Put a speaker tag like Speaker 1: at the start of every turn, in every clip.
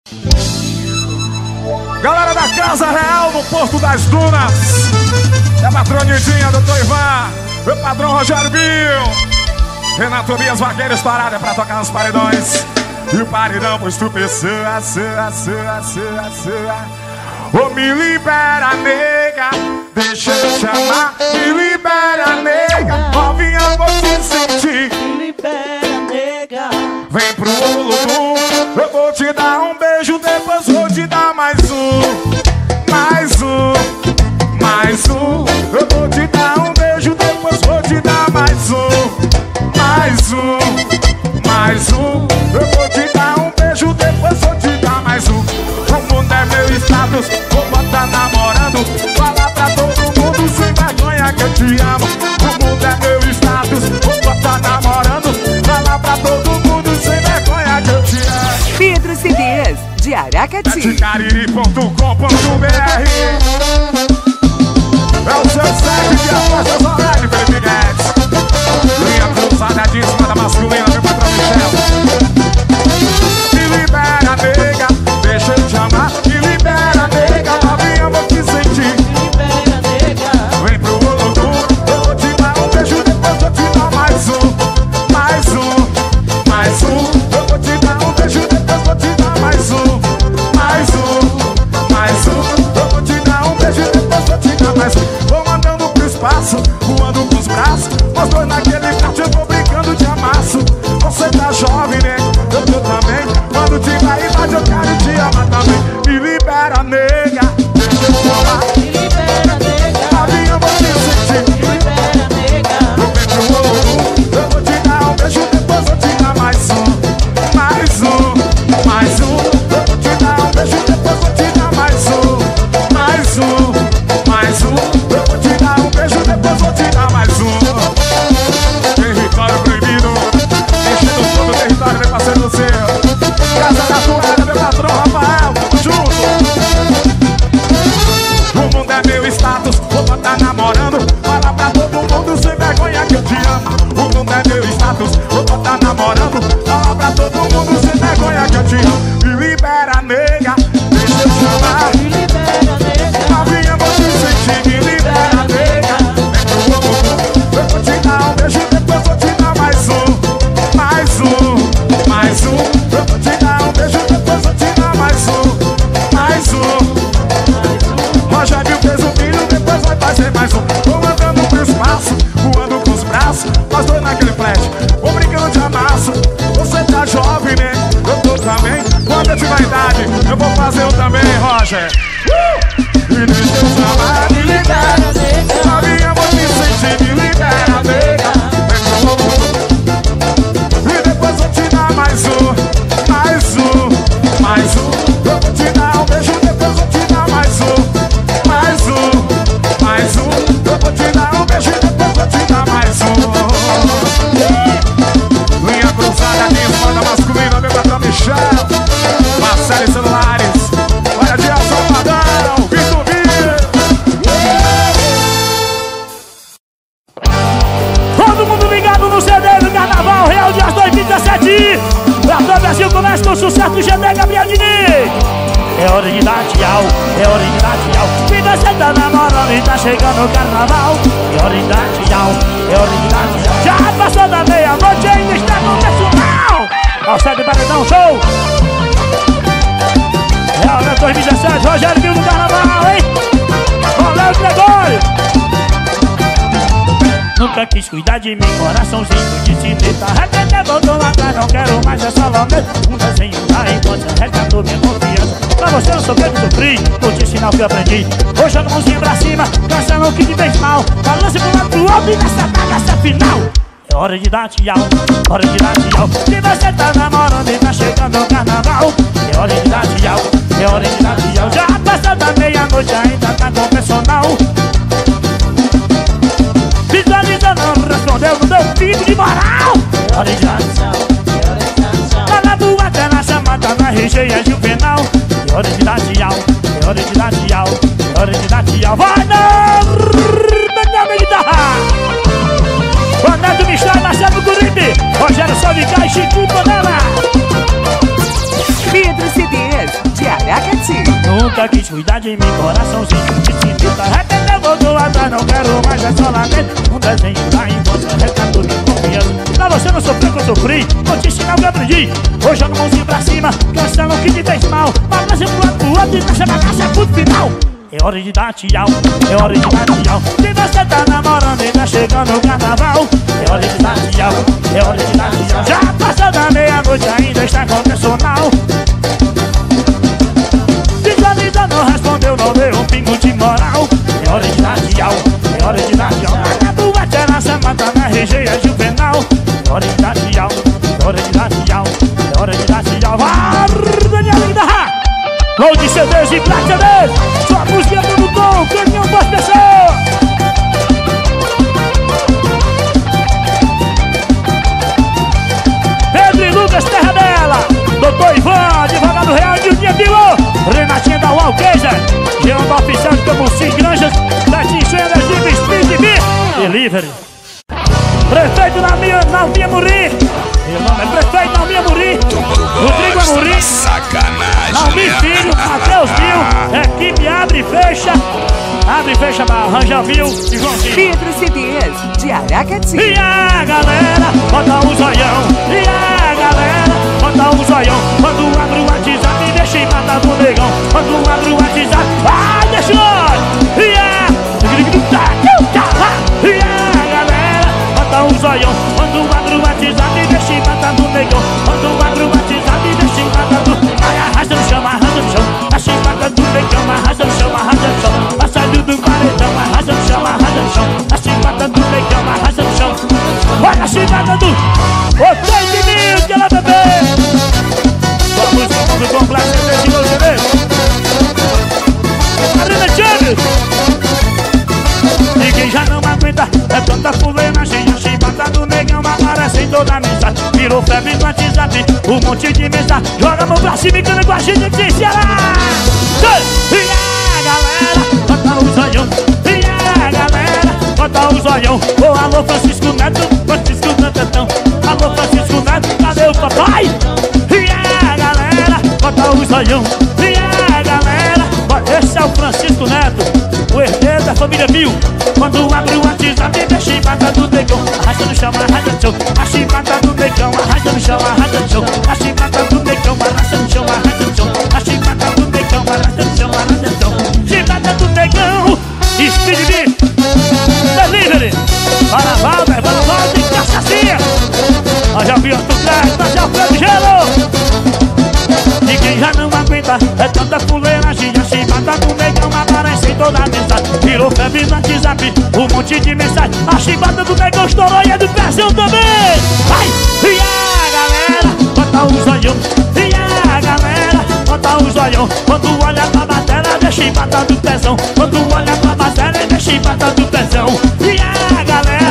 Speaker 1: Galera da Casa Real no Porto das Dunas. É a patronidinha, doutor Ivan. Meu padrão Rogério Bill. Renato Tobias, vaqueiros parada pra tocar nos paredões. E o paredão pois tu pessoa, Ô, me libera, nega, deixa eu te amar. Me libera, nega, novinha, vou te sentir.
Speaker 2: Me libera, nega.
Speaker 1: Vem pro Olodum, eu vou te dar um beijo, depois vou te dar mais um. Mais um, mais um. Eu vou te dar um beijo, depois vou te dar mais um. Mais um, mais um. Eu vou te dar um beijo, depois vou te dar mais um. O mundo é meu status, vou botar namorando. Fala pra todo mundo sem vergonha que eu te amo. O mundo é meu status, vou botar namorando. Fala pra todo mundo sem vergonha que eu te amo.
Speaker 3: Pedro CDs, de Aracati.
Speaker 1: Cariri.com.br. É o seu site de apostas online, Felipe Guedes. Linha cruzadíssima da masculina, meu patrão Michel. Me libera, nega, deixa eu te amar. Me libera, nega, novinha, vou te sentir.
Speaker 2: Me libera, nega.
Speaker 1: Vem pro Olodum, eu vou te dar um beijo, depois vou te dar mais um. Mais um, mais um. Eu vou te dar um beijo, depois vou te dar mais um. Mais um, mais um. Eu vou te dar um beijo, depois vou te dar mais um. Vou andando pro espaço, voando com os braços. Nós dois naquele kart, eu vou brincando de amasso. Você tá jovem, né? Eu tô também. Quando tiver a idade, eu quero te amar também. Me libera, nega, deixa eu te amar.
Speaker 2: Me libera, nega.
Speaker 1: Novinha, eu vou te sentir.
Speaker 2: Me libera, nega.
Speaker 1: Eu venho pro Olodum, eu vou te dar um beijo, depois vou te dar mais um. Mais um, mais um. Eu vou te dar um beijo, depois vou te dar mais um. Mais um, mais um. Eu vou te dar um beijo, depois vou te dar mais um. Território proibido, enchendo todo o território, meu parceiro do seu. Casa da Toalha, meu patrão Rafael, tamo junto. O mundo é meu status, vou botar namorando. Fala pra todo mundo sem vergonha que eu te amo. O mundo é meu status, vou botar namorando. Fala pra todo mundo sem vergonha que eu te amo. Me libera, nega, deixa eu te amar.
Speaker 2: Me libera, nega.
Speaker 1: Novinha, vou te sentir. Me libera, nega. Vem pro Olodum, eu vou te dar um beijo, depois vou te dar mais um. Mais um, mais um. Eu vou te dar um beijo, depois vou te dar mais um. Mais um. Rogério fez um filho, depois vai fazer mais um. Vou andando pro espaço, voando com os braços. Nós dois naquele flash, vou brincando de amasso. Você tá jovem, né? Eu tô também. Quando eu tiver idade, eu vou fazer um também, Roger. E deixa eu chamar. Me libera,
Speaker 2: nega.
Speaker 1: novinha, vou te sentir. Me libera, nega. Vem pro Olodum, e depois vou te dar mais um. Mais um, mais um. Eu vou te dar um beijo, depois vou te dar mais um. Mais um, mais um. Eu vou te dar um beijo, depois vou te dar mais um. Linha cruzada, linha da masculina, meu patrão Michel. Marcelo Celulares, olha de Salvadão, Vitor Vira.
Speaker 4: Todo mundo ligado no CD do Carnaval Real Dias 2017. Pra todo o Brasil começa com o sucesso do GD Gabriel Diniz. É hora de dar tchau, é hora de dar tchau. Se você tá namorando e tá chegando o Carnaval, é hora de dar tchau, é hora de dar tchau. Já passou da meia-noite e ainda está no nacional. Ao Sede Paredão Show. Real Dias 2017, Rogério Bill do Carnaval, hein? Valeu, Gregório. Nunca quis cuidar de mim, coraçãozinho de cineta. Arrependeu, voltou lá atrás, não quero mais essa lamenta. Um desenho da infância resgatou minha confiança. Pra você eu sou feito sofri, vou te ensinar o que eu aprendi. Hoje eu ando mãozinha pra cima, caçando o que te fez mal. Balance pro lado pro outro e nessa bagaça final. É hora de dar tchau, hora de dar tchau. Se você tá namorando e tá chegando o Carnaval, é hora de dar tchau, é hora de dar tchau. Já passou da meia-noite, ainda tá com o personal. Visualiza não respondeu no meu vídeo de moral. É hora de dar tchau. Tá na tua até na chamada, na recheia de um penal. É hora de dar tchau, é hora de dar tchau, é hora de dar tchau. Vai não! Minha guitarra! Ronaldo Michel, Marcelo Curibe, Rogério Salvicar e Chiquinho Panela.
Speaker 3: Pedro CDs,
Speaker 4: nunca quis cuidar de mim, coraçãozinho de cineta. Arrependeu, voltou atrás, não quero mais, é só lamento. Um desenho da infância, retrato de confiança. Pra você não sofrer que eu sofri, vou te ensinar o que eu aprendi. Hoje joga a mãozinha pra cima, cancela o que te fez mal. Balança pro lado pro outro e nessa bagaça é pro final. É hora de dar tchau, é hora de dar tchau. Se você tá namorando e tá chegando o carnaval, é hora de dar tchau, é hora de dar tchau. Já passou da meia-noite, ainda está com personal. Visualiza, não respondeu, não deu um pingo de moral. É hora de dar tchau, é hora de dar tchau. A boate é na Samanta, na região juvenal. É hora de dar tchau, é hora de dar tchau, é hora de dar tchau. Vai, Daniel da Rá! Load de CDs e Black CDs. Sua música é no tom, caminhão das pessoas. Pedro e Lucas Terra Bela, Doutor Ivan, advogado real de Uninha Vilô, Renatinha da Walqueja, Jean da Oficial de Camusim Granjas, Betinho Chenas de Speed B Delivery. Prefeito Nalminha Muri. Meu nome é Prefeito Nalminha Muri. Rodrigo Amorim, Nalmin Filho, Matheus Mil, equipe abre e fecha, Arranja Mil e Joãozinho.
Speaker 3: Pedro CDs de Aracati.
Speaker 4: E a galera, bota o zoião. E a galera, bota o zoião. Quando abre o WhatsApp, deixa em mata do negão. Quando abre o WhatsApp, vai, deixa nós. E a galera, bota o zoião. Quando abre o WhatsApp, deixa em mata do negão. Quando abre o WhatsApp, deixa em mata do negão. Vai, arrasta no chão, arrasta no chão. Deixa em mata do negão, arrasta no chão, arrasta no chão. Passa do paredão, arrasta no chão, arrasta no chão. A chimbada do negão, arrasta no chão. Olha a chimbada do Hotel de Mil, que ela bebê. Sua música do complexo desse meu CD. Marina Chaves. E quem já não aguenta é tanta fuleiragem. A chimbada do negão aparece em toda a mensagem. Virou febre no WhatsApp, um monte de mensagem. Joga a mão pra cima e canta com a gente de Ceará. E a galera, bota o zoião. E a galera, bota o zoião. Ô, alô Francisco Neto, Francisco Nantetão. Alô Francisco Neto, cadê o papai? E a galera, bota o zoião. E a galera, esse é o Francisco Neto, o herdeiro da família Mil. Quando abre o WhatsApp, deixa em mata do negão. Arrasta no chão, arrasta no chão. A chimbada do negão, arrasta no chão, arrasta no chão. A chimbada do negão, arrasta no chão, arrasta no chão. A chimbada do negão, arrasta no chão, arrasta no chão. Chimbada do negão, Speed B Delivery. Para Valder e Cachacinha. Nós já viu o Crack, nós já viu o gelo. E quem já não aguenta é tanta fuleiragem. A chimbada do negão aparece em toda a mensagem. Virou febre no WhatsApp, um monte de mensagem. A chimbada do negão estourou e é do Brasil também. Vai! E a galera, bota o zoião. E a galera, bota o zoião. Quando olha pra bateria, deixa em mata do pezão. Quando olha pra bateria, deixa em mata do pezão. E a galera,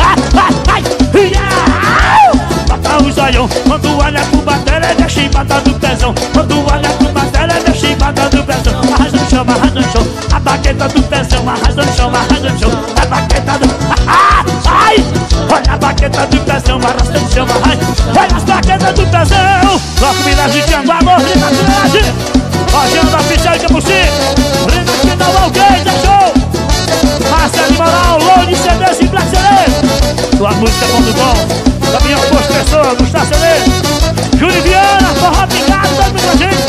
Speaker 4: bota o zoião. Quando olha pro bateria, deixa em mata do pezão. Quando olha pro bateria, deixa em mata do pezão. Arrasta no chão, arrasta no chão. A baqueta do pezão, arrasta no chão, arrasta no chão. A baqueta do... Ai! Olha a baqueta do pezão, arrasta no chão, arrasta. Olha as baquetas do pezão. Bloco Minas de Tianguá, morre na cidade. Rojão da Oficial de Camusim. Renatinha da Walqueja, show. Marcelo de Moral, Load, CDs e Black CDs. Sua música é bom do bom. Caminhão Posto Pessoa, Gustavo CDs. Júlio Viana, forró pingado, todo mundo com a gente.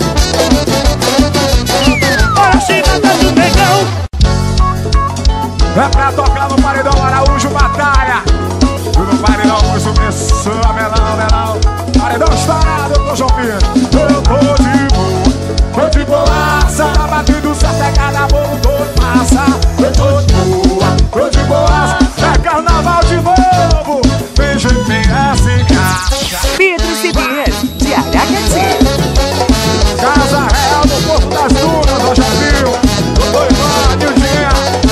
Speaker 4: Olha a chimbada do negão.
Speaker 1: É pra tocar no Paredão Araújo Batalha. E no Paredão Araújo Pessoa, melão. Paredão estourado com o João Pinto. Eu tô de boa, Sara batido, se pegada, bolo todo passa. Eu tô de boa, é carnaval de novo. Vem gente, vem assim, caixa.
Speaker 3: Pedro CDs de Aracati.
Speaker 1: Casa Real do Porto das Dunas, ó, já viu? Doutor Ivan, Nildinha.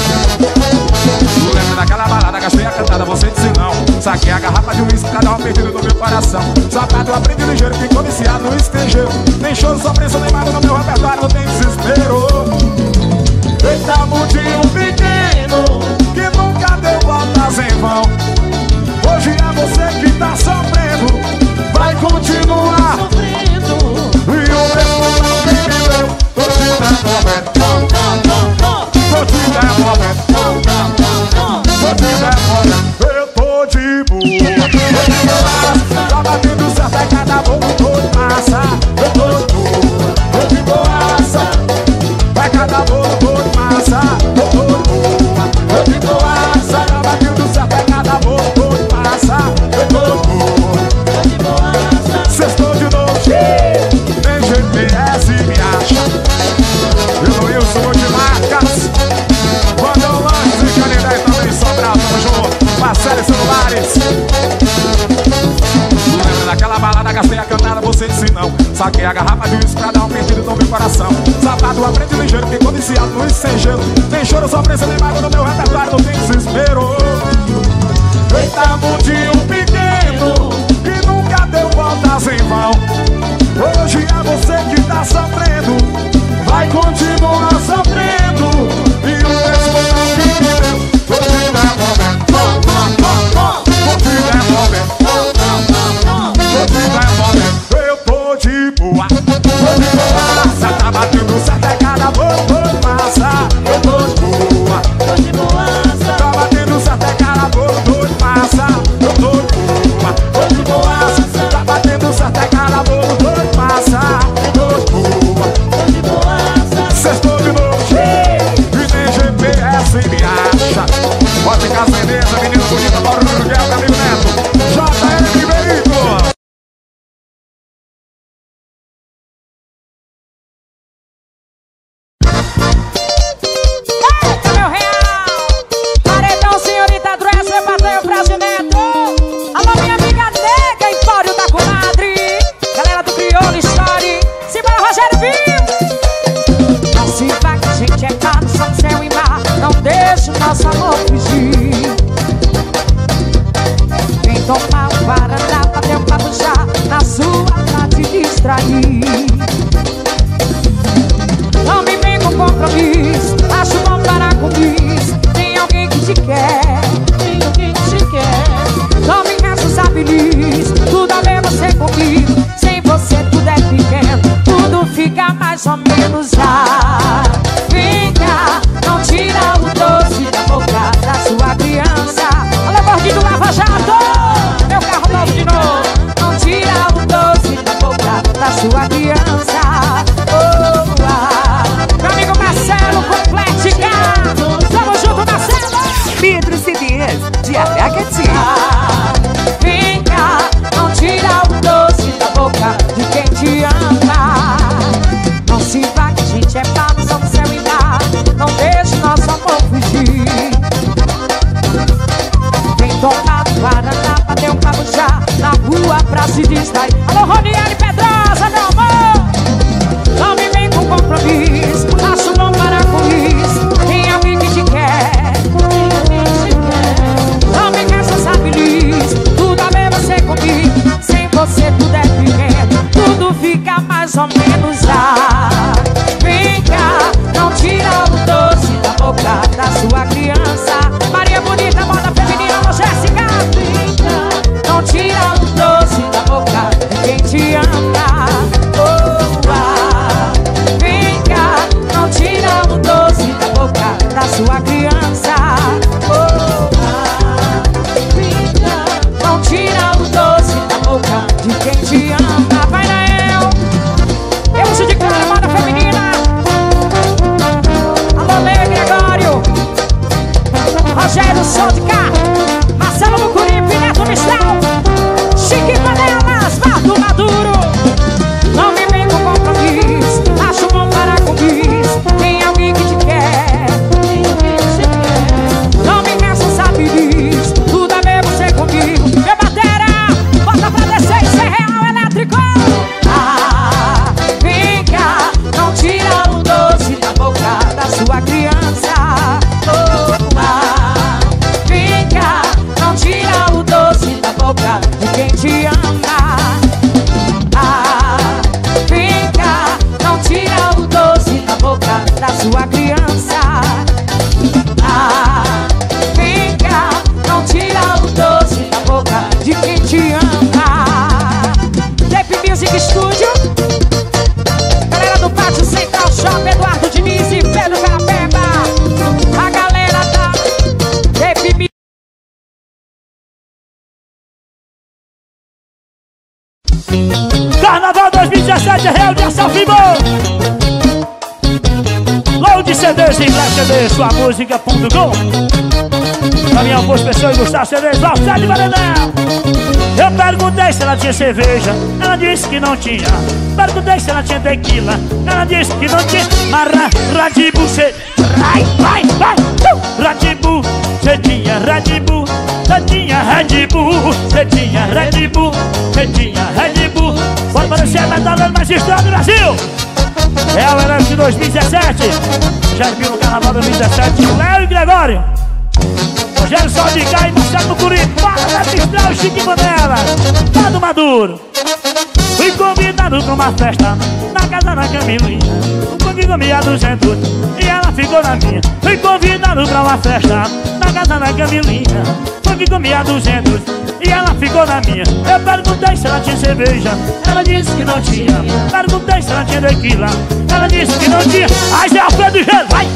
Speaker 1: Tu lembra daquela balada, gastei a cantada, você disse não. Saquei a garrafa de uísque, cada um perdido no meu coração. Sapato aprendi ligeiro, ficou viciado no estrangeiro. Nem show, só preço, nem mago no meu repertório, não tem desespero. Eita, mundinho pequeno, que nunca deu voltas em vão. Hoje é você que tá sofrendo, vai continuar. E o mesmo não me viveu, hoje tá saquei a garrafa de uísque pra dar um pedido no meu coração. Sapato aprende ligeiro, ficou viciado no uísque sem gelo. Sem choro, sofrência nem mágoa no meu repertório, não tem desespero. Eita, mundinho pequeno, que nunca deu voltas em vão. Hoje é você que tá sofrendo, vai continuar sofrendo. E o mesmo não que me deu, hoje é momento. Hoje é momento. Hoje é momento. Eu tô de boa, tô de boa. Tá batendo certo, é cada bolo massa. Eu tô de boa, tô de boa. Tá batendo certo, é cada bolo massa. Eu tô de boa, tô de boa. Tá batendo certo, é cada bolo massa. Eu tô de boa, tô de boa. Sextou de noite e nem GPS me acha. Pode ficar sem mesa, menino bonito, Borruguel, Camilo Neto, JM Veículos.
Speaker 2: Eita, meu real! Paredão, senhorita Dressler, Pateio, Brasil Neto. Alô, minha amiga nega, Empório da Comadre. Galera do Crioulo Story. Simbora, Rogério Viu. Não se vai que a gente é caro, só céu e mar. Não deixa o nosso amor fugir. Vem tomar um guaraná, bater um papo já na sua pra te distrair. Não me vem com compromisso, acho bom parar com isso. Tem alguém que te quer, tem alguém que te quer. Não me responsabilize, tudo a ver você comigo. Sem você tudo é pequeno, tudo fica mais ou menos já. Vem cá, não tira o doce da boca da sua criança. Alô, gordinho do Lava Jato, meu carro novo de novo. Não tira o doce da boca da sua criança. Oh, meu amigo Marcelo, Completica. Tamo junto, Marcelo.
Speaker 3: Pedro CDs de Aracati.
Speaker 2: Vem cá, não tira o doce da boca de quem te ama. Não se vá que a gente é papo, só no céu e mar. Não deixe nosso amor fugir. Vem tomar guaraná, bater um papo já na rua pra se distrair. Alô, Roniane Pedrosa, meu amor. Não me vem com compromisso, acho bom parar com isso. Tem alguém que te quer, tem alguém que te quer. Não me responsabilize, tudo a ver você comigo. Sem você tudo é pequeno, tudo fica mais ou menos já. Vem cá, não tira o doce da boca da sua criança. Maria Bonita, moda feminina, alô Jéssica. Vem cá, não tira o doce da boca de quem te ama. Oh, ah. Vem cá, não tira o doce da boca da sua criança. Oh, ah. Vem cá, não tira o doce da boca de quem te ama. Vai, Nael. Eu sou de cara, moda feminina. Alô, Lê Gregório, Rogério Sol de cá, Marcelo Mucuripe, Neto Mistral, Chique Panelas, Valdo Maduro. Não me vem com compromisso, acho bom parar com isso. Tem alguém que te quer, tem alguém que te quer. Não me responsabilize, tudo a ver você comigo. Meu batera, bota pra descer e ser real elétrico. Ah, vem cá, não tira o doce da boca da sua criança. Oh, ah, vem cá, não tira o doce da boca de quem te ama. Ah, vem cá, não tira o doce da boca da sua criança. Ah, vem cá, não tira o doce da boca de quem te ama. Tape Music Studio, galera do Pátio Central Shop, Eduardo Diniz e Pedro Carapeba. A galera da Tape Music.
Speaker 4: Carnaval 2017 é real de ação vivo. Load CDs em Black CD, sua música.com. Caminhão Posto Pessoa e Gustavo CDs, Valsade de Varenel. Eu perguntei se ela tinha cerveja, ela disse que não tinha. Perguntei se ela tinha tequila, ela disse que não tinha. Mas Radibu, vai, Radibu, cê tinha Radibu, cê tinha Radibu, cê tinha Radibu, cê tinha Radibu. Radibu. Pode parecer a medalha mais estrada do Brasil. É o elenco de 2017. Já viu no carnaval 2017. Léo e Gregório. Rogério Saldigai, Marcelo Mucuri, Para Mistral e Chique Bandeira. Dado Maduro. Fui convidado pra uma festa na casa da Camilinha. Comigo comia 200 e ela ficou na minha. Fui convidado pra uma festa na casa da Camilinha. Comigo comia 200 e ela ficou na minha. Eu perguntei se ela tinha cerveja, ela disse que não tinha. Perguntei se ela tinha tequila, ela disse que não tinha. Aí Zé Alfredo Gelo, vai!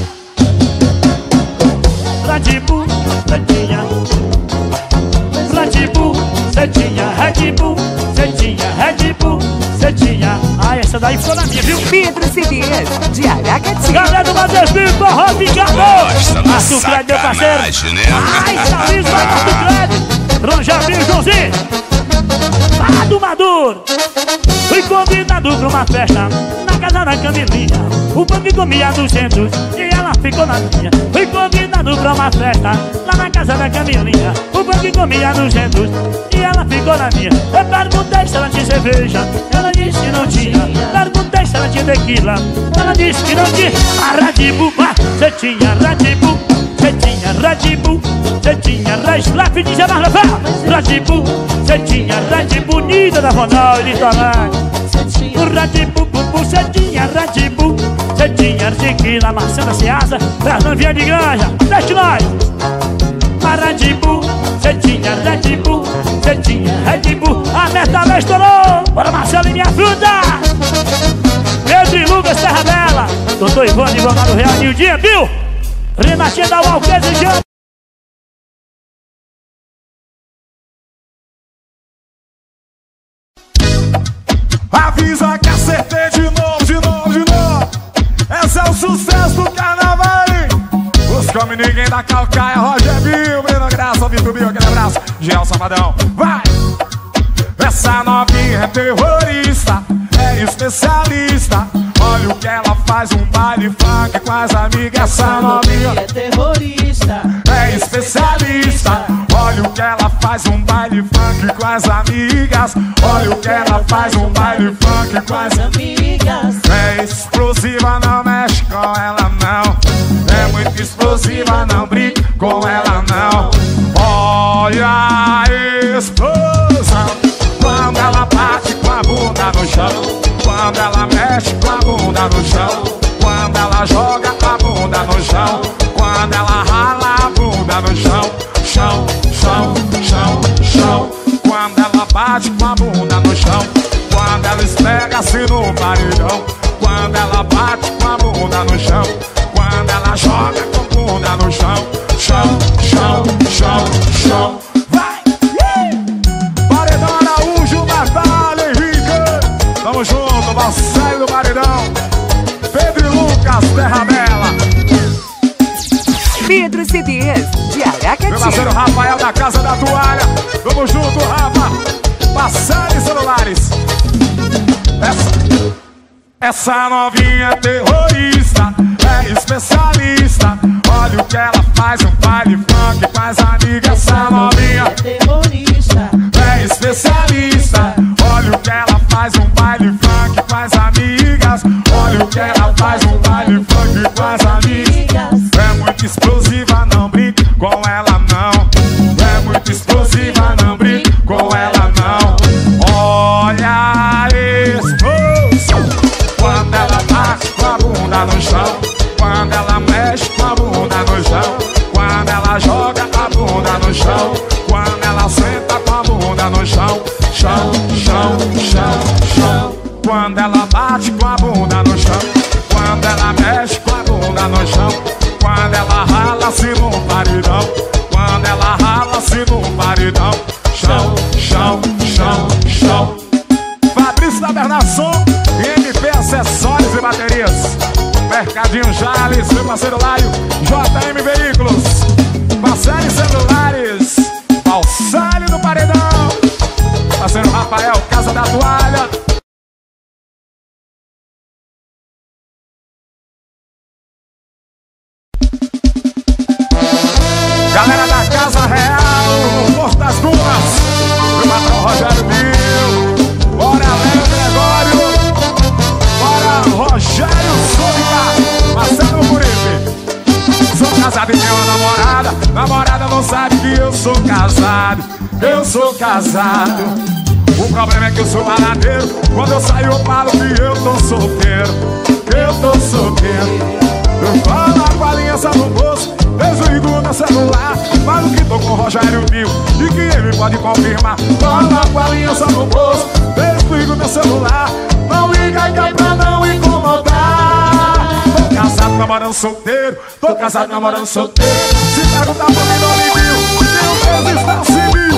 Speaker 4: Radibu, Cetinha. Radibu, Cetinha. Red Bull, Cetinha. Red Bull, Cetinha. Ah, essa daí ficou na minha, viu?
Speaker 3: Pedro Cedias, de Aracati.
Speaker 4: Galera do Madezinho, forró, picador. Márcio Crédito, meu parceiro. Ai, Salles, vai, Márcio Crédito. Ronjabinho, Joãozinho. Lá do Maduro. Fui convidado pra uma festa na casa da Camilinha. O banco comia 200 e ela ficou na minha. Fui convidado pra uma festa lá na casa da Camilinha. O banco comia 200 e ela ficou na minha. Eu perguntei se ela tinha cerveja, ela disse que não tinha. Perguntei se ela tinha tequila, ela disse que não tinha. A Radibu, Cetinha, Radibu, Cetinha, Radibu, Cetinha, Raislaf de Jamarlafá. Radibu, Cetinha, Radibu, Nida da Ronaldo e Torrante. Radibu, Cetinha, Radibu, Cetinha, tequila, maçã da Ceasa, Fernando Via de Granja, deixa nós. Radibu, Cetinha, Radibu, Cetinha, Radibu, a meta estourou. Bora Marcelo e minha fruta. Pedro e Lucas, Terra Bela, Doutor Ivone, Ivonado Real, Nildinha, viu? Renatinha da Walker e Jean.
Speaker 1: Avisa que acertei de novo, de novo, de novo. Esse é o sucesso do carnaval, hein? Buscou ninguém da Calcaia, Roger Bill, Breno Graça, Vitor Bill, aquele abraço. Gel Samadão, vai! Essa novinha é terrorista, é especialista. Olha o que ela faz, um baile funk com as amigas. Essa novinha
Speaker 5: é terrorista,
Speaker 1: é especialista. Olha o que ela faz, um baile funk com as amigas. Olha o que ela faz, um baile funk com as amigas. É explosiva, não mexe com ela não. É muito explosiva, não brinca com ela não. Olha a explosão quando ela bate com a bunda no chão. Quando ela mexe com a bunda no chão. Quando ela joga a bunda no chão. Quando ela rala a bunda no chão. Chão, chão, chão, chão. Quando ela bate com a bunda no chão. Quando ela esfrega-se no paredão. Quando ela bate com a bunda no chão. Quando ela joga com a bunda no chão. Chão, chão, chão, chão. Vai! Paredão Araújo, Natália, Henrique. Tamo junto, Marcelo do Paredão. Pedro e Lucas, Terra Bela.
Speaker 3: Pedro Cedias, de Aracati.
Speaker 1: Meu parceiro Rafael da Casa da Toalha. Tamo junto, Rafa. Passando celulares. Essa novinha é terrorista, é especialista. Olha o que ela faz, um baile funk com as amigas. Essa novinha
Speaker 5: é terrorista,
Speaker 1: é especialista. Olha o que ela faz, um baile funk com as amigas. Olha o que ela faz, um baile funk com as amigas. É muito explosiva, não brinque com ela não. É muito explosiva, não brinque com ela não. Olha a explosão quando ela bate com a bunda no chão. Quando ela mexe com a bunda no chão. Quando ela joga a bunda no chão. Quando ela senta com a bunda no chão. Chão, chão, chão, chão. Quando ela bate com a bunda no chão. Quando ela mexe com a bunda no chão. Quando ela rala-se no paredão. Quando ela rala-se no paredão. Chão, chão, chão, chão. Fabrício da Bernasson e MP Acessórios e Baterias. Mercadinho Jales, meu parceiro Laio, JM Veículos. Marcelo Celulares, Valsale do Paredão. Parceiro Rafael, Casa da Toalha. Galera da Casa Real, Porto das Dunas. Meu patrão Rogério Bill. Bora, namorada não sabe que eu sou casado. Eu sou casado. O problema é que eu sou baladeiro. Quando eu saio eu falo que eu tô solteiro. Eu tô solteiro. Eu falo com a aliança no bolso, desligo meu celular, falo que tô com o Rogério Mil e que ele pode confirmar. Falo com a aliança no bolso, desligo meu celular, não liga que é pra não incomodar. Tô casado namorando solteiro, tô casado namorando solteiro. Se perguntar pra mim não me viu, tenho 3 estados civil.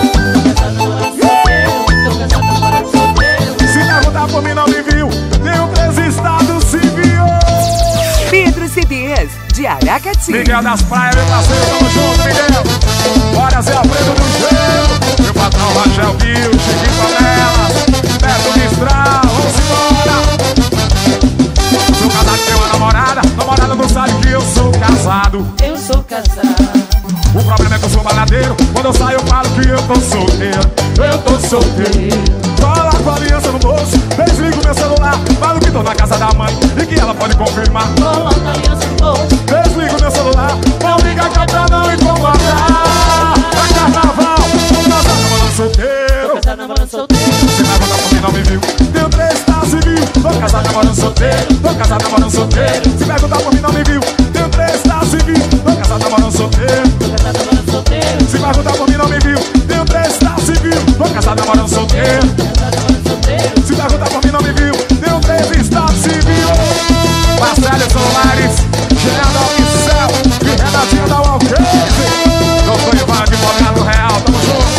Speaker 1: Se perguntar pra mim não me viu, tenho 3 estados civil.
Speaker 3: Pedro CDs, de Aracati.
Speaker 1: Miguel das Praias, meu parceiro, tamo junto, Miguel. Bora, Zé Alfredo do Gelo. Meu patrão Rangel Bill, Chiquinho Panela, Beto Mistral, vamos embora. Sou casado, tenho uma namorada, namorada não sabe que eu sou casado.
Speaker 5: Eu sou casado.
Speaker 1: O problema é que eu sou baladeiro, quando eu saio eu falo que eu tô solteiro. Eu tô solteiro. Coloco a aliança no bolso, desligo meu celular, falo que tô na casa da mãe e que ela pode confirmar.
Speaker 5: Coloca a aliança no bolso,
Speaker 1: desligo meu celular, não liga que é pra não incomodar. Pra carnaval, tô casado namorando solteiro.
Speaker 5: casado namorando solteiro.
Speaker 1: Você vai voltar pra mim, não me viu, tenho 3 estados civil. Tô casado namorando solteiro, tô casado namorando solteiro. Se perguntar por mim, não me viu, tenho 3 estados civil. Tô casado namorando solteiro.
Speaker 5: Casado namorando solteiro.
Speaker 1: Se perguntar por mim, não me viu, tenho 3 estados civil. Tô casado namorando solteiro.
Speaker 5: Casado namorando solteiro.
Speaker 1: Se perguntar por mim, não me viu, tenho 3 estados civil. Marcelo Solares, Geraldo Alquicel e Renatinho da Walcase. Doutor Ivan de Morgado Real, tamo junto.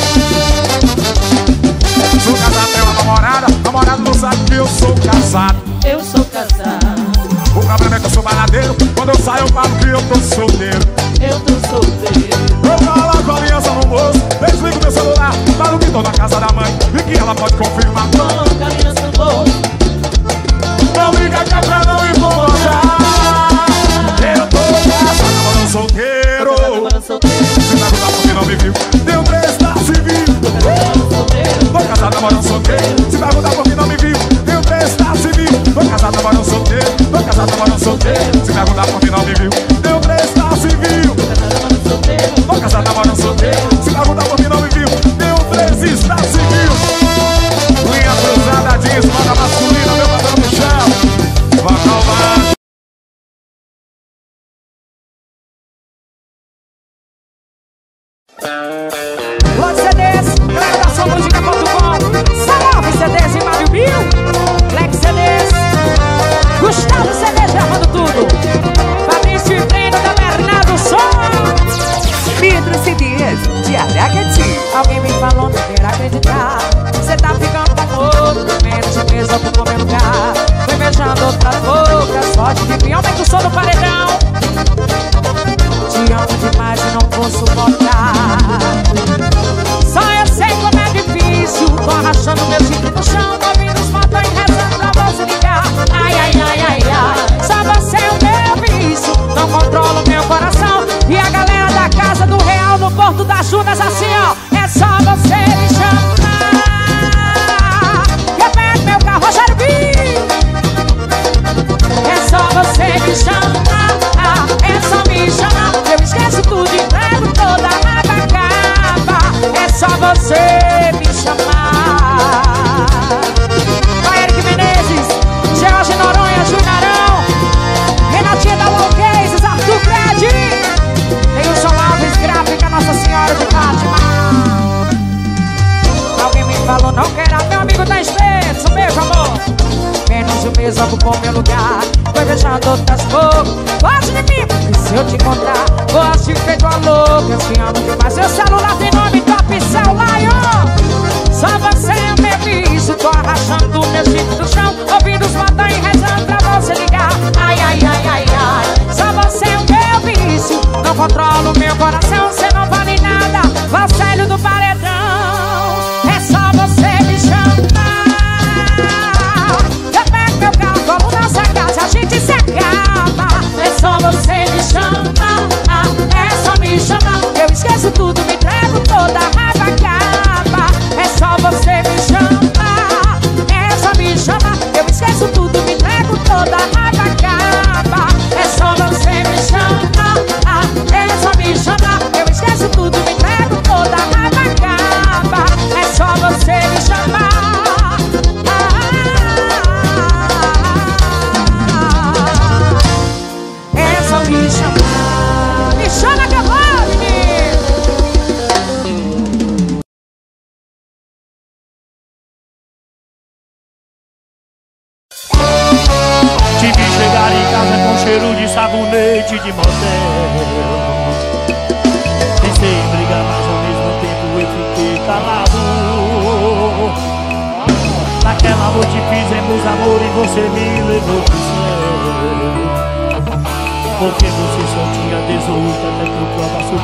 Speaker 1: Sou casado, tenho uma namorada, namorado não sabe que eu sou casado.
Speaker 5: Eu sou casado.
Speaker 1: O problema é que eu sou baladeiro, quando eu saio eu falo que eu tô solteiro.
Speaker 5: Eu tô solteiro.
Speaker 1: Eu coloco a aliança no bolso, desligo meu celular, falo que tô na casa da mãe e que ela pode confirmar.
Speaker 5: Coloca a aliança no bolso.
Speaker 1: Não liga que é pra não incomodar. Eu tô casado namorando solteiro.
Speaker 5: Casado namorando solteiro.
Speaker 1: Se perguntar por mim, não me viu, tenho 3 estados civil. Tô casado namorando solteiro. Se perguntar por mim, não me viu, tenho 3 estados civil. Tô casado namorando solteiro. Tô casado namorando solteiro. Se perguntar por mim, não me viu, tenho 3 estados civil. Tô casado namorando solteiro. Se perguntar por mim, não me viu, tenho 3 estados civil. Linha cruzada jeans, moda masculina, meu patrão Michel. Vocal baixo.
Speaker 2: Lote CDs, Música.com. Salve CDs em Mário Bill. Lex CDs, Gustavo CDs gravando tudo. Fabrício e Breno da Bernardo Som.
Speaker 3: Pedro CDs, de Aracati.
Speaker 2: Alguém me falou, não quero acreditar. Cê tá ficando com outro, menos de mesa pro comer lugar. Foi beijando outras bocas, sorte de mim, aumenta o som do paredão. Te amo demais e não vou suportar. Só eu sei como é difícil. Tô arrastando meu chifre no chão, ouvindo os botões rezando pra você ligar. Ai, ai, ai, ai, ai. Só você é o meu vício, não controlo meu coração. E a galera da Casa do Real no Porto das Junas assim, ó. É só você me chamar. Eu pego meu carro, Rogério Bill. É só você me chamar. É só me chamar. Eu esqueço tudo e entrego toda a raiva acaba. É só você me chamar. Vai, Eric Menezes, George Noronha, Junarão, Renatinha da Walcases, Arthur Grade. Tem o Som Alves Gráfica, Nossa Senhora de Fátima. Alguém me falou, não quero, meu amigo da Espeto. Um beijo, amor. Menos de um mês ocupou meu lugar. Foi beijando outras bocas. Gosto de mim, e se eu te encontrar, vou assistir feito uma louca. Eu te amo demais, seu celular tem nome Top Cell Lion. Só você é o meu vício. Tô arrastando o meu chifre do chão, ouvindo os botões rezando pra você ligar. Ai, ai, ai, ai, ai. Só você é o meu vício, não controlo o meu coração. Cê não vale nada, Valcélio do Paredão. É só você me chamar. Eu pego meu carro, vamos nossa casa, a gente se acaba. É só você me chamar. É só me chamar. Eu esqueço tudo, me entrego toda a raiva acaba. É só você me chamar. É só me chamar. Eu esqueço tudo, me entrego toda a
Speaker 4: sabonete de motel. Pensei em brigar, mas ao mesmo tempo eu fiquei calado. Naquela noite fizemos amor e você me levou pro céu. Porque você só tinha 18 até que eu provasse o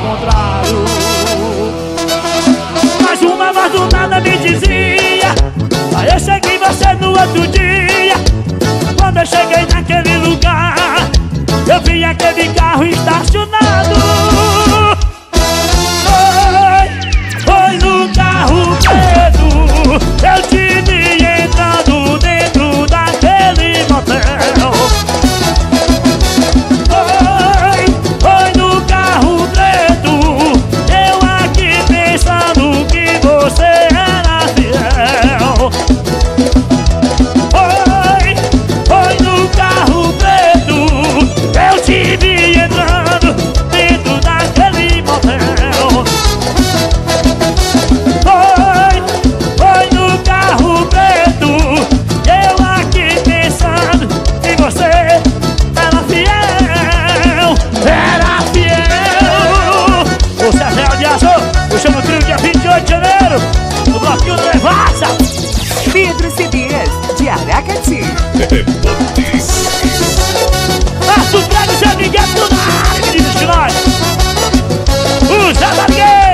Speaker 4: contrário. Mas uma voz do nada me dizia: aí eu cheguei em você no outro dia. Quando eu cheguei naquele lugar, eu vi aquele carro estacionado. Foi no carro preto, eu te vi entrando dentro daquele motel. Foi no carro preto, eu aqui pensando que você era fiel. Foi no carro preto, eu te vi entrando dentro daquele motel. Foi no carro preto, eu aqui pensando que você era fiel. Era fiel. Você é real de azul, eu chamo o trio dia 28 de janeiro, no bloquinho do Devassa.
Speaker 3: Vidro CDs de Aracati.
Speaker 4: Março Prego, Zé Miguel, tudo na área, meninos de nós. O Zé Barguei.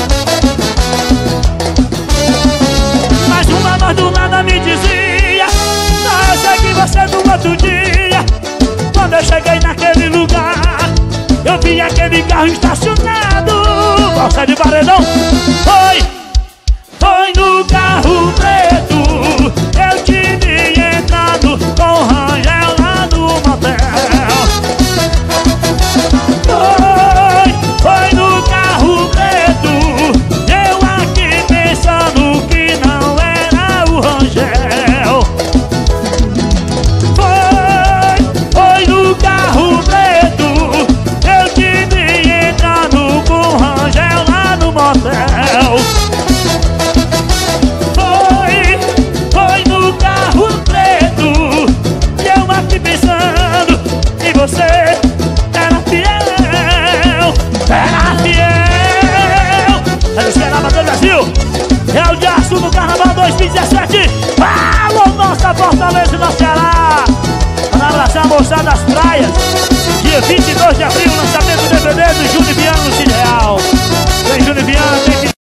Speaker 4: Mas uma voz do nada me dizia: não, eu segui você no outro dia. Quando eu cheguei naquele lugar, eu vi aquele carro estacionado. Calça de paredão. Foi no carro preto, eu te vi entrando com o Rangel lá no motel. Foi no carro preto, eu aqui pensando que não era o Rangel. Foi no carro preto, eu te vi entrando com o Rangel lá no motel. Foi no carro preto, e eu aqui pensando que você era fiel. Era fiel. Eles querem a Batalha Brasil. É o de Açu no Carnaval 2017. Alô, nossa Fortaleza e nosso Ceará. Para abraçar a moçada das praias. Dia 22 de abril, lançamento do DVD do Júnior Viana no Cine Real. Tem Júnior Viana, tem que...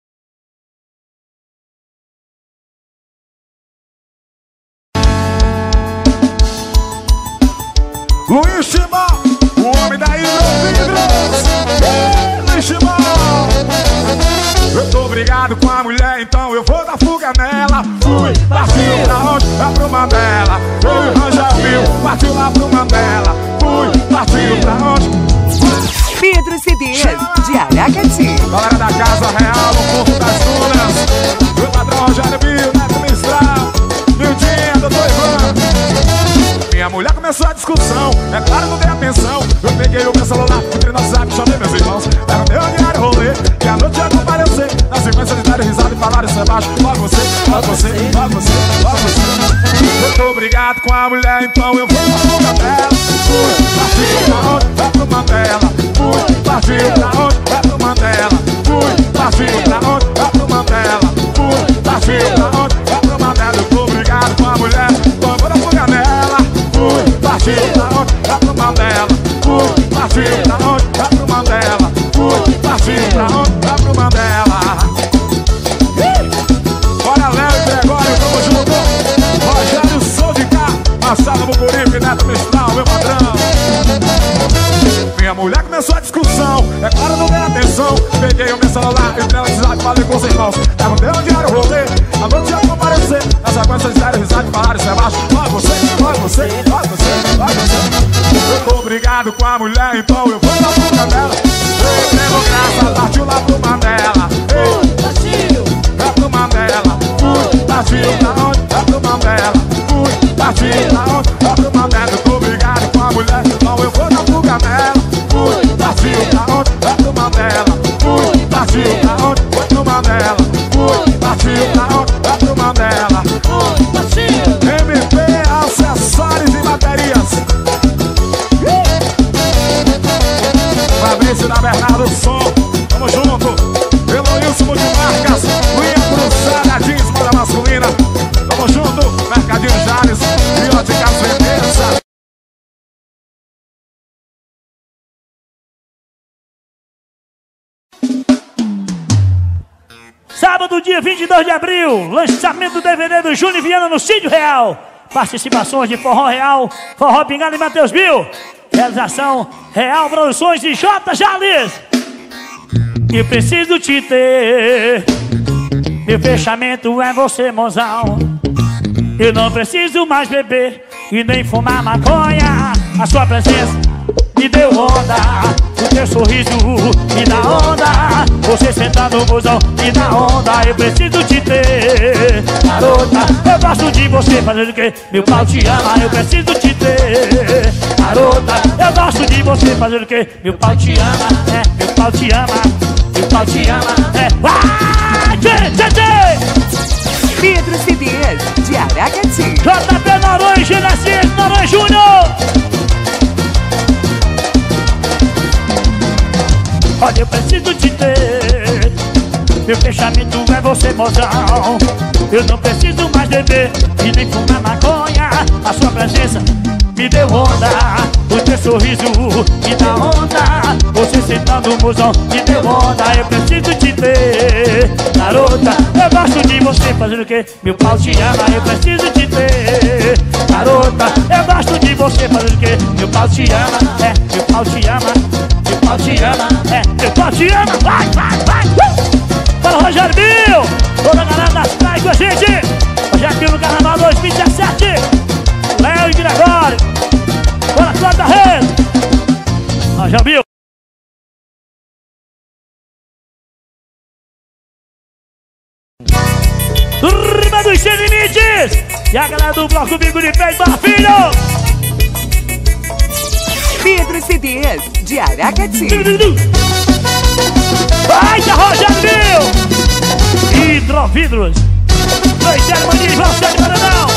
Speaker 1: Luiz Timão, o homem da Hidrovidros. Luiz Timão. Eu tô brigado com a mulher, então eu vou dar fuga nela. Fui, partiu pra onde? Vai pro Mandela. Eu e o Rangel viu, partiu lá pro Mandela. Fui, partiu pra onde?
Speaker 3: Vidro CDs de Aracati.
Speaker 1: Galera da Casa Real, no Porto das Dunas. Meu patrão Rogério Bio, Neto Mistral. Mildinha, doutor Ivan. Minha mulher começou a discussão, é claro, não dei atenção. Eu peguei o meu celular, entrei no WhatsApp, chamei meus irmãos. Era o meu diário rolê, e a noite ia comparecer. Na sequência eles deram risada e falaram: isso é baixo. Logo você, logo você, logo você, logo você. Eu tô brigado com a mulher, então eu vou pra fuga dela. Fui, partiu pra onde? Vai pro Mandela. Fui, partiu pra onde? Vai pro Mandela. Fui, partiu pra onde? Vai pro Mandela. Fui, partiu pra onde? Vai pro Mandela. Eu tô brigado com a mulher, então eu vou dar fuga nela. Fui, partiu pra onde? Vai pro Mandela. Fui, partiu pra onde? Vai pro Mandela. Fui, partiu pra onde? Vai pro Mandela. Bora, Léo e Gregório, tamo junto. Rogério Sou de Cá, Marcelo Mucuripe, Neto Mistral, meu padrão. Minha mulher começou a discussão, é claro, não dei atenção. Peguei o meu celular, entrei no WhatsApp, falei com os irmãos. Perguntei onde era o rolê, a noite ia comparecer. Na sequência eles deram risada e falaram: isso é baixo. Logo você, logo você, logo você, logo você. Eu tô brigado com a mulher, então eu vou na fuga dela. Ei, pelo graça, partiu lá pro Mandela. Ei,
Speaker 5: Partiu,
Speaker 1: vai pro Mandela. Fui, partiu pra onde? Vai pro Mandela. Fui, partiu pra onde? Vai pro Mandela. Eu tô brigado com a mulher, então eu vou na fuga dela. Fui, partiu pra onde? Vai pro Mandela. Fui, partiu pra onde? Vai pro Mandela. Fui, partiu pra onde? Vai pro Mandela.
Speaker 5: partiu.
Speaker 1: MP, acessórios e baterias.
Speaker 4: Sábado, dia 22 de abril, lançamento do DVD do Júnior Viana no Cídio Real. Participações de Forró Real, Forró Pingado e Matheus Bill. Realização Real Produções e J. Jales. E preciso te ter. Meu fechamento é você, mozão. Eu não preciso mais beber e nem fumar maconha. A sua presença me deu onda. O teu sorriso me dá onda. Você sentado no busão me dá onda. Eu preciso te ter, garota. Eu gosto de você, fazer o quê? Meu pau te ama. Eu preciso te ter, garota. Eu gosto de você, fazer o quê? Meu pau te ama. Meu pau te ama. Meu pau te ama.
Speaker 3: Pedro Cedês, de Aracati.
Speaker 4: JP Noronha, Genesias, Noronha Júnior. Olha, eu preciso te ter. Meu fechamento é você, mozão. Eu não preciso mais beber e nem fumar maconha. A sua presença me deu onda. O teu sorriso me dá onda. Você sentado no mozão me deu onda. Eu preciso te ter, garota. Eu gosto de você, fazer o quê? Meu pau te ama. Eu preciso te ter, garota. Eu gosto de você, fazer o quê? Meu pau te ama. Meu pau te ama. Meu pau te ama. Meu pau te ama. Vai, vai, vai. Fala, Rogério Bill. Toda a galera das praias com a gente. Rogério Bill no Carnaval 2017. Léo e Gregório. Bora, Cláudio da Rede. Rogério Bill. Rima dos Sem Limites. E a galera do bloco Bico de Pé e Filho.
Speaker 3: Pedro Cedês, de Aracati.
Speaker 4: Vai, da Rogério Bill. Hidrovidros. 2-0 Maninho, você de Maranhão.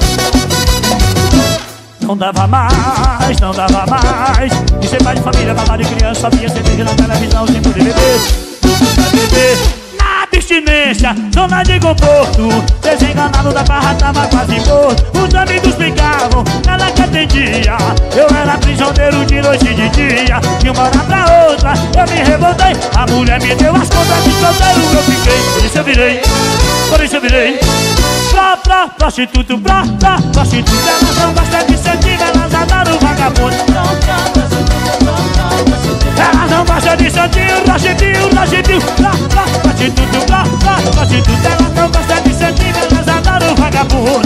Speaker 4: Não dava mais, não dava mais. E ser pai de família, babá de criança, só via cerveja na televisão sem poder beber. Nunca beber. Na abstinência, zona de conforto. Desenganado da barra, tava quase morto. Os amigos brigavam, ela que atendia. Eu era prisioneiro de noite e de dia. De uma hora pra outra, eu me revoltei. A mulher me deu as contas de solteiro, eu fiquei. Por isso eu virei, por isso eu virei. Prostituto, prostituta. Elas não gostam de sentir, elas adoram o vagabundo. Elas não gostam de sentir, prostituto, prostituta. Elas não gostam de sentir, elas adoram o vagabundo.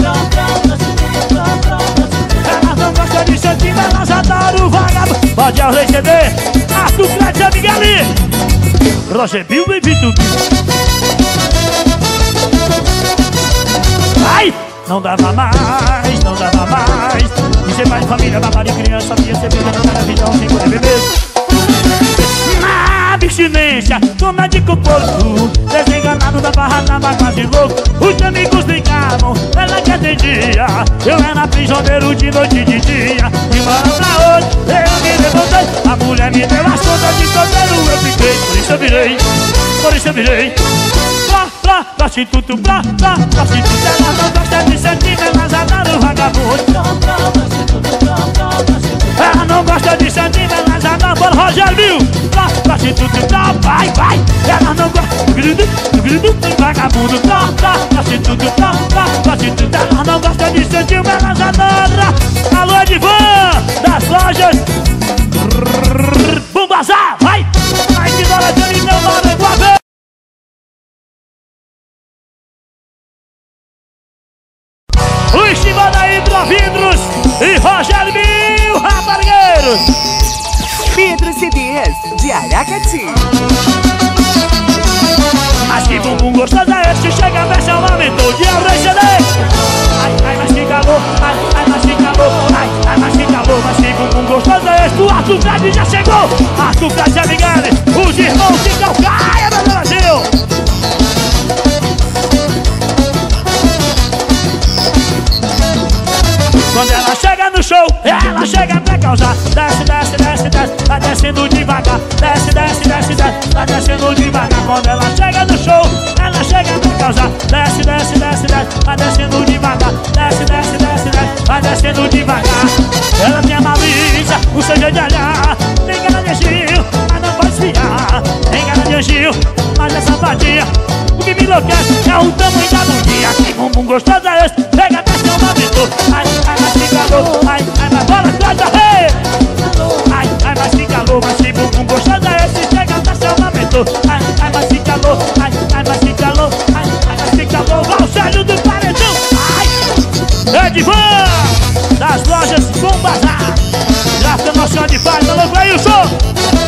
Speaker 4: Elas não gostam de sentir, elas adoram o vagabundo. Pode ao receber, Arthur Clédio e Migueli. Roger Bill e Vitor. Ai! Não dava mais, não dava mais. E ser pai de família, babá de criança, via cerveja na televisão sem poder beber. Na abstinência, zona de conforto. Desenganado da barra, tava quase louco. Os amigos brigavam, ela que atendia. Eu era prisioneiro de noite e de dia. De uma hora pra outra, eu me levantei. A mulher me deu as contas de solteiro, eu fiquei. Por isso eu virei, por isso eu virei. Prostituto, prostituta. Elas não gostam de sentir, elas adoram o vagabundo. Elas não gostam de sentir, elas adoram. Bora, Rogério Bill. Prostituto, vai, vai. Elas não gostam do vagabundo. Prostituto, prostituta. Elas não gostam de sentir, elas adoram. Alô, Edivan, das lojas Bumbazar, vai. Vai que dólar de ele não mora igual a vez. O estimado aí, Hidrovidros e Rogério Bill, raparigueiros.
Speaker 3: Pedro Cedês, de Aracati.
Speaker 4: Mas que bumbum gostoso é esse? Chega a versão, aumentou de aurência. Ai, mas que calor, ai, mas que calor. Ai, mas que calor, mas que bumbum gostoso é esse? O Arthur Clédio já chegou. Arthur Clédio e Migueli, os irmãos de Calcaia do Brasil. Quando ela chega no show, ela chega pra causar. Desce, desce, desce, desce, vai descendo devagar. Desce, desce, desce, desce, vai descendo devagar. Quando ela chega no show, ela chega pra causar. Desce, desce, desce, desce, vai descendo devagar. Desce, desce, desce, desce, vai descendo devagar. Ela tem a malícia, o seu jeito de olhar. Tem cara de anjinho, mas não pode esfriar. Tem cara de anjinho, mas é safadinha. O que me enlouquece. É o tamanho da bundinha. Que bumbum gostoso é esse? Chega até seu momento. Ai, ai, mas que calor. Ai, ai, mas bola toda, hey! Ai, ai, mas que calor. Mas que bumbum gostoso é esse? Chega até seu momento. Ai, ai, mas que calor. Ai, ai, mas que calor. Ai, ai, mas que calor. Valsério do Paredão. Ai, Edivan das lojas Bom Bazar. Gráfica Noção de Paz. Alô, Cleilson.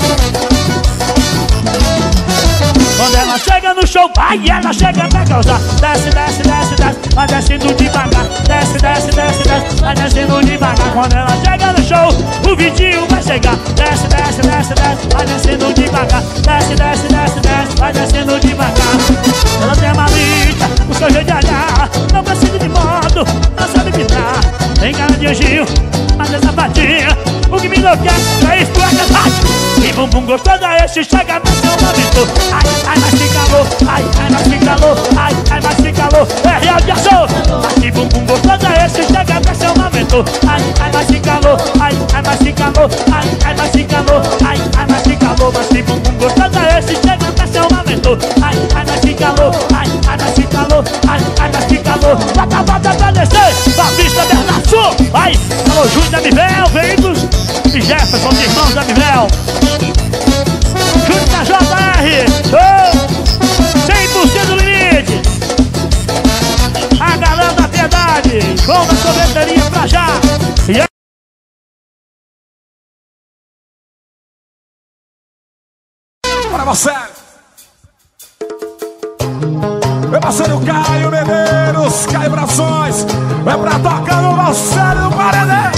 Speaker 4: Quando ela chega no show, ai, ela chega pra causar. Desce, desce, desce, desce, vai descendo devagar. Desce, desce, desce, desce, vai descendo devagar. Quando ela chega no show, o Vitinho vai chegar. Desce, desce, desce, desce, vai descendo devagar. Desce, desce, desce, desce, vai descendo devagar. Ela tem a malícia, o seu jeito de olhar. Não precisa de modo, não sabe pintar. Tem cara de anjinho, mas é sapatinha. O que me enlouquece é isso, é vai. E bumbum gostoso é esse, chega no seu momento. Ai, ai, mas que calor, ai, ai, mas que calor, ai, ai, mas que calor, é real de ação. Mas que bumbum gostoso é esse, chega no seu momento. Ai, ai, mas que calor, ai, ai, mas que calor, ai, ai, mas que calor, ai, ai, mas que calor. Mas que bumbum gostoso é esse, chega no seu momento. Ai, ai, mas que calor, ai, ai, mas que calor, ai, ai, mas que calor. Bota pra descer, pra pista Bernardo Sul. Vai, alô, Júnior da Mivel, veículos e Jefferson de irmãos da Mivel. Júnior da JR, oh, 100% do limite. A galera da Piedade, com a sorveteria pra já. E
Speaker 1: Bora, Marcelo. Meu parceiro Caio Medeiros, Caio Brações. É pra tocar no Marcelo do Paredão.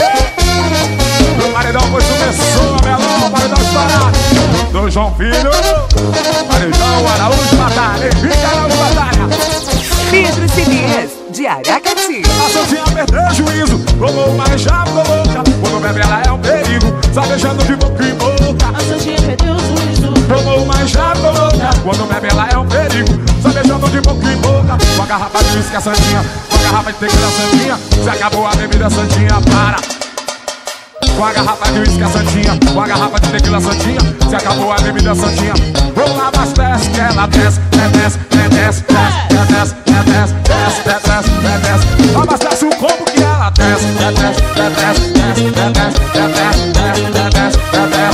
Speaker 1: O paredão foi começou, melão, paredão estourado. Do João Filho, paredão Araújo Batalha, Henrique Araújo Batalha.
Speaker 3: Pedro Cedias, de Aracati.
Speaker 1: A Santinha perdeu juízo, tomou mais já ficou louca. Quando bebe ela é um perigo, sai beijando de boca em boca.
Speaker 5: A Santinha perdeu o juízo.
Speaker 1: Tomou mais já ficou louca. Quando bebe ela é um perigo, sai beijando de boca em boca. Com a garrafa de uísque a Santinha, com a garrafa de tequila Santinha. Se acabou a bebida Santinha, para. Com a garrafa de uísque a Santinha, com a garrafa de tequila Santinha. Se acabou a bebida Santinha, vamos lá, abastece que ela desce, desce, desce, desce, desce, desce, desce. Abastece o combo que ela desce, desce, desce, desce, desce,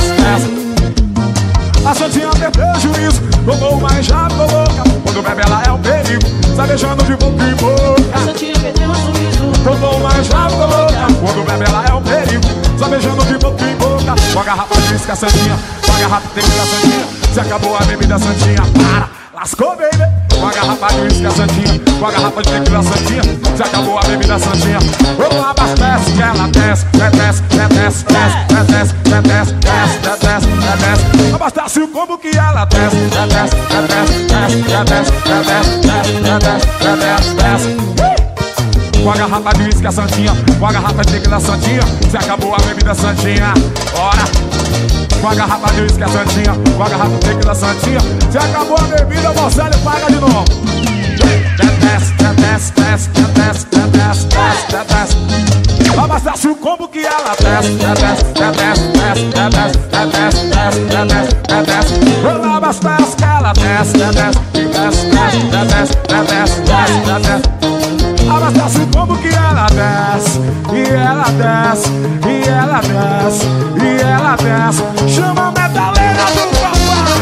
Speaker 1: desce. A Santinha perdeu juízo, tomou mais já ficou louca. Quando bebe ela é um perigo, sai beijando de boca em boca.
Speaker 5: A Santinha perdeu o juízo.
Speaker 1: Tomou mais já ficou louca. Quando bebe ela é um perigo, sai beijando de boca em boca. Com a garrafa de uísque a Santinha, com a garrafa de tequila Santinha. Se acabou a bebida Santinha, para, lascou, baby. Com a garrafa de uísque a Santinha, com a garrafa de tequila Santinha. Se acabou a bebida Santinha, vamos lá, abastece que ela desce, desce, desce, desce, desce, desce, desce, desce. Abastece o combo que ela desce, desce, desce, desce, desce, desce, desce, desce. Com a garrafa de uísque a Santinha, com a garrafa de tequila Santinha. Se acabou a bebida Santinha, bora. Com a garrafa de uísque a Santinha, com a garrafa de tequila Santinha. Se acabou a bebida, o Marcelo paga de novo. Desce, desce, desce, desce, desce, desce, desce. Abastece o combo que ela desce, desce, desce, desce, desce, desce, desce, desce, desce. Ela abastece que ela desce, desce, desce, desce, desce, desce, desce. Abastece o combo que ela desce, e ela desce, e ela desce, e ela desce. Chama a metaleira do papai.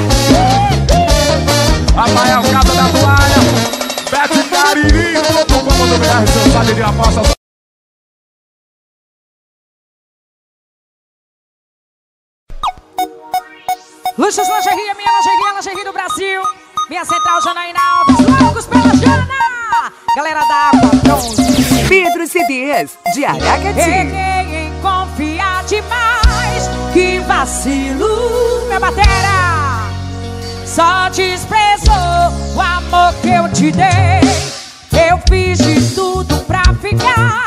Speaker 1: Rafael Casa da Toalha, Bete Cariri, todo mundo do BR, seu sabe de apostas.
Speaker 2: Luxos Lingerie, minha lingerie do Brasil. Minha central Janaína Alves, loucos pela Jana. Galera da Água Bronze.
Speaker 3: Pedro Cedias, de Aracati.
Speaker 2: Errei em confiar demais, que vacilo, minha batera. Só desprezou o amor que eu te dei. Eu fiz de tudo pra ficar.